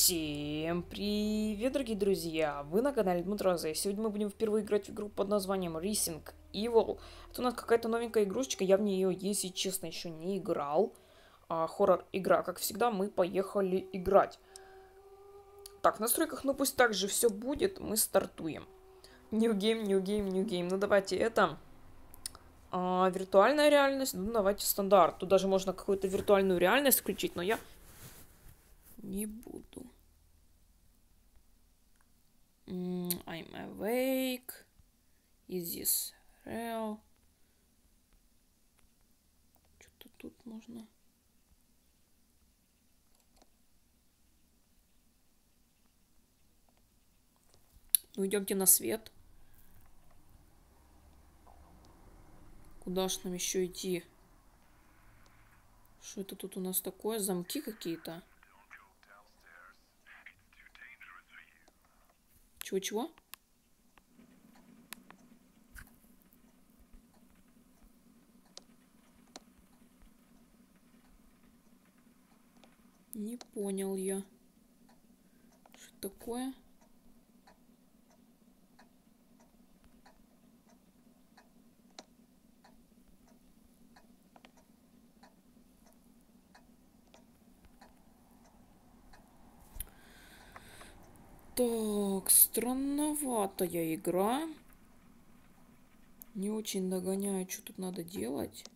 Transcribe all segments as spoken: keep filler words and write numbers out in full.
Всем привет, дорогие друзья! Вы на канале Дмитроза, и сегодня мы будем впервые играть в игру под названием Rising Evil. Это у нас какая-то новенькая игрушечка, я в нее, если честно, еще не играл. А, хоррор-игра, как всегда, мы поехали играть. Так, в настройках, ну пусть так же все будет, мы стартуем. New game, new game, new game. Ну давайте это... А, виртуальная реальность, ну давайте стандарт. Тут даже можно какую-то виртуальную реальность включить, но я... не буду. I'm awake. Is this real? Что-то тут можно. Ну, идемте на свет. Куда ж нам еще идти? Что это тут у нас такое? Замки какие-то? Чего-чего? Не понял я. Что такое? Так, странноватая игра. Не очень догоняю, что тут надо делать.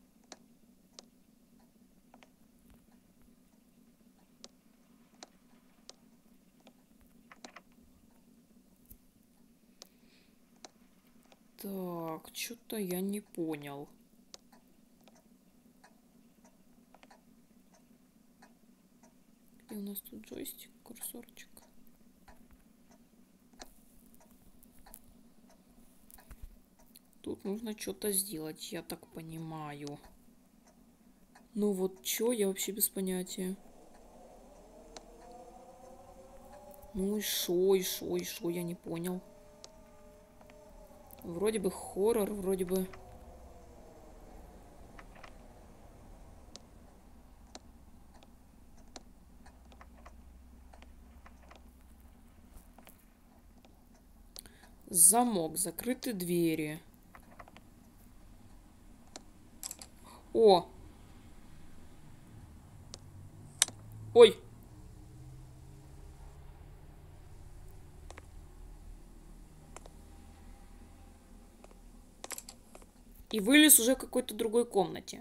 Так, что-то я не понял. Где у нас тут джойстик, курсорчик? Тут нужно что-то сделать, я так понимаю. Ну вот что, я вообще без понятия. Ну и шо, и шо, и шо, я не понял. Вроде бы хоррор, вроде бы... Замок, закрыты двери. О! Ой! И вылез уже в какой-то другой комнате.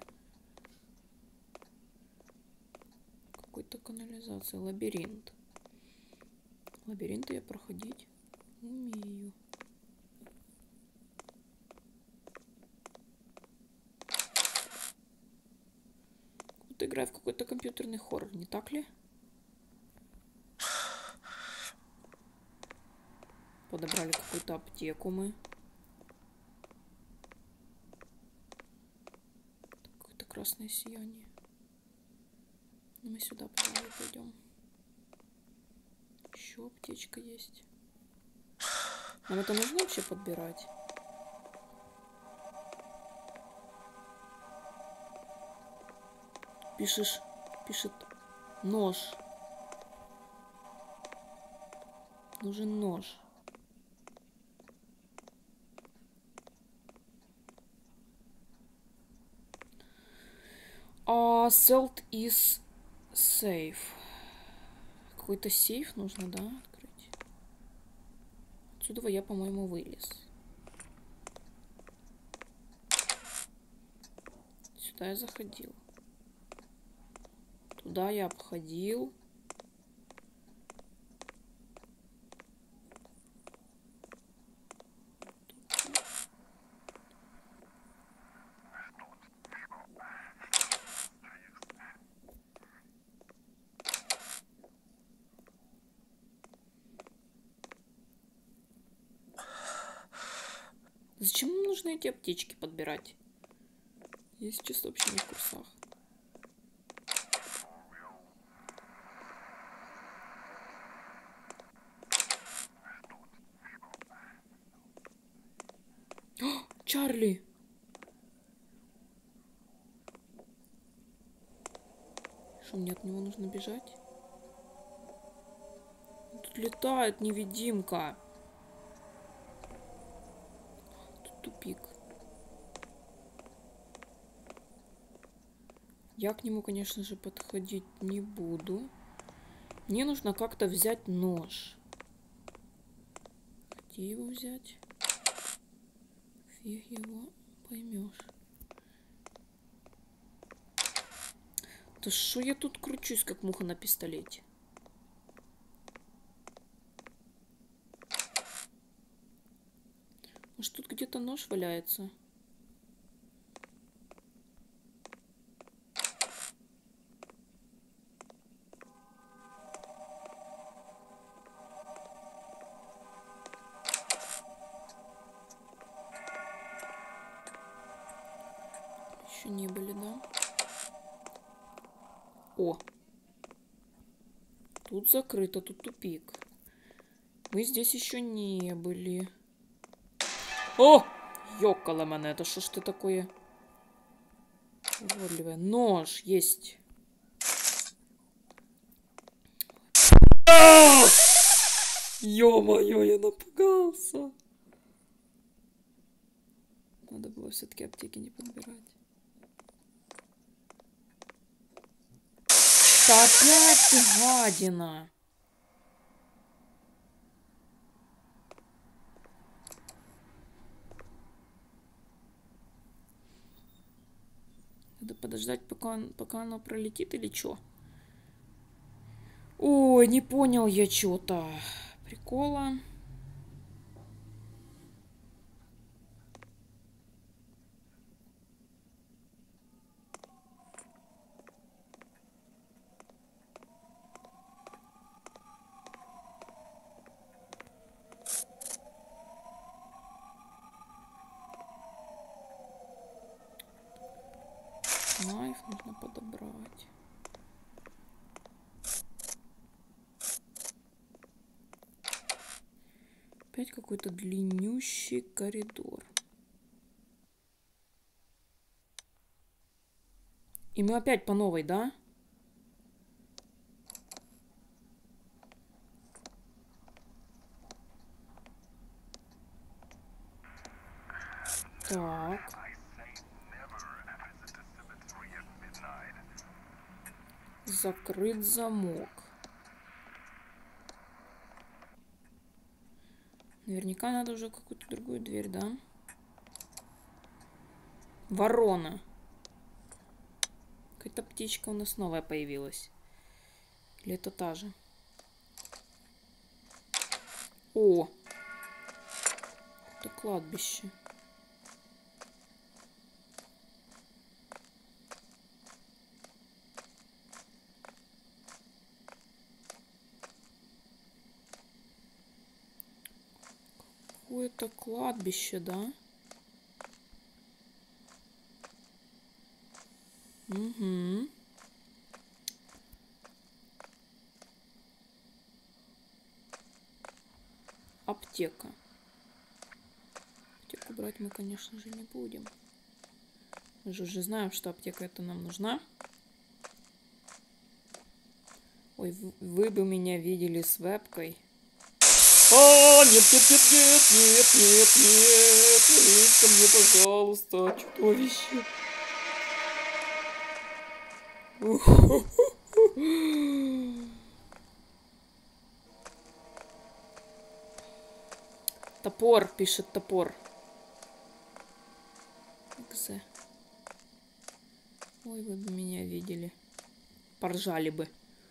Какой-то канализация, лабиринт. Лабиринты я проходить умею. Вот играю в какой-то компьютерный хоррор, не так ли? Подобрали какую-то аптеку мы. Какое-то красное сияние. Мы сюда, пожалуй, пойдем. Еще аптечка есть. Нам это нужно вообще подбирать? Пишешь, пишет нож. Нужен нож. А salt is safe. Какой-то сейф нужно, да, открыть? Отсюда я, по-моему, вылез. Сюда я заходил. Туда я обходил. Зачем нам нужно эти аптечки подбирать? Есть чисто вообще не в курсах. О, Чарли! Что, мне от него нужно бежать? тут летает невидимка. Тут тупик. Я к нему, конечно же, подходить не буду. Мне нужно как-то взять нож. Где его взять? Фиг его поймешь. Да шо я тут кручусь, как муха на пистолете? Может, тут где-то нож валяется? Еще не были, да? О! Тут закрыто, тут тупик. Мы здесь еще не были. О! Ёкало мене, это что ж ты такое? Уродливое. Нож есть. Ё-моё, я напугался. Надо было все-таки аптеки не подбирать. Да опять ты гадина. Надо подождать, пока, он, пока оно пролетит или что? Ой, не понял я что-то. Прикола. Найф нужно подобрать. Опять какой-то длиннющий коридор. И мы опять по новой, да? Так. Закрыт замок. Наверняка надо уже какую-то другую дверь, да? Ворона. Какая-то птичка у нас новая появилась. Или это та же? О! Это кладбище. Какое-то кладбище, да? Угу. Аптека. Аптеку брать мы, конечно же, не будем. Мы же уже знаем, что аптека это нам нужна. Ой, вы бы меня видели с вебкой. А, нет, нет, нет, нет, нет, нет, нет, не лезь ко мне, пожалуйста, чудовище. Топор, пишет топор. Экзе. Ой, вы бы меня видели. Поржали бы.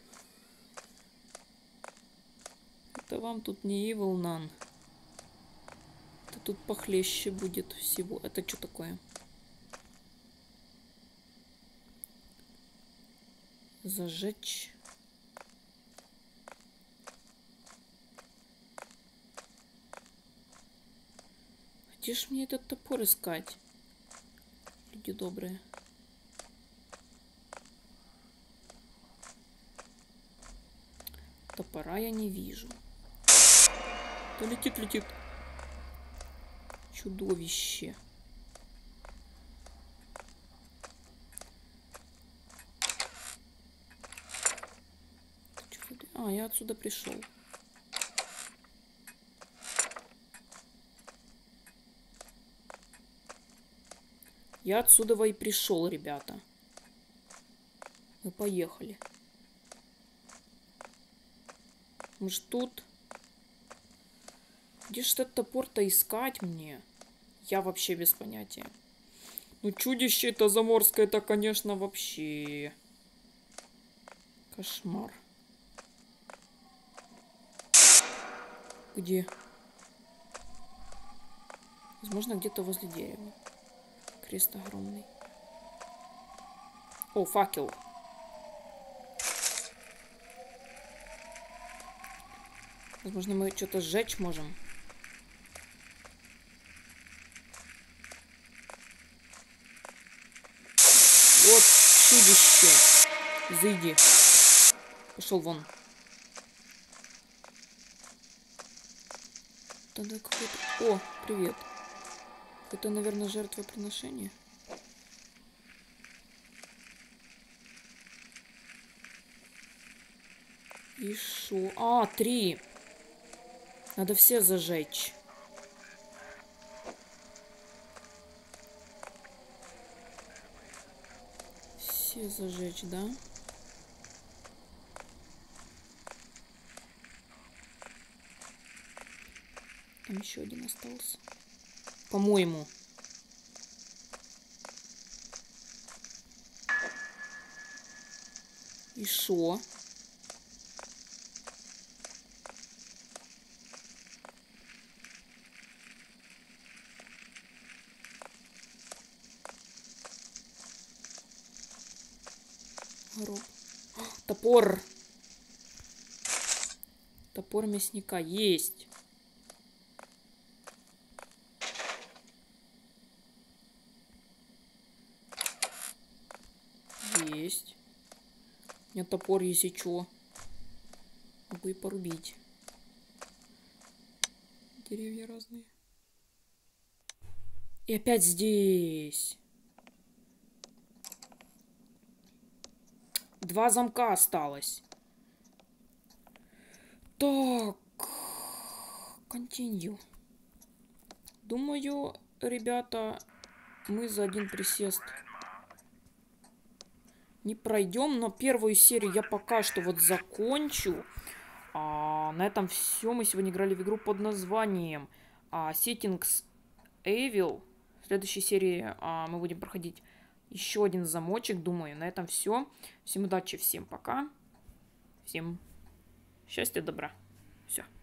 Это вам тут не Evil Nun. Это тут похлеще будет всего. Это что такое? Зажечь. Где ж мне этот топор искать? Люди добрые. Топора я не вижу. Да летит, летит. Чудовище. А, я отсюда пришел. Я отсюда и пришел, ребята. Мы поехали. Может, тут? Где ж этот топор-то искать мне? Я вообще без понятия. Ну, чудище это заморское, это, конечно, вообще... Кошмар. Где? Возможно, где-то возле дерева. Крест огромный. О, факел. Возможно, мы что-то сжечь можем. Вот чудище. Зайди. Пошел вон. Тогда какой-то... О, привет. Это, наверное, жертвоприношение. И шо? А, три. Надо все зажечь. Все зажечь, да? Там еще один остался. По-моему. И шо? Гроб. Топор. Топор мясника есть. Есть. У меня топор, если чё. Могу и порубить. Деревья разные. И опять здесь. Два замка осталось. Так. Continue. Думаю, ребята, мы за один присест не пройдем, но первую серию я пока что вот закончу. А, на этом все. Мы сегодня играли в игру под названием а, Settings Evil. В следующей серии а, мы будем проходить еще один замочек, думаю. На этом все. Всем удачи, всем пока. Всем счастья, добра. Все.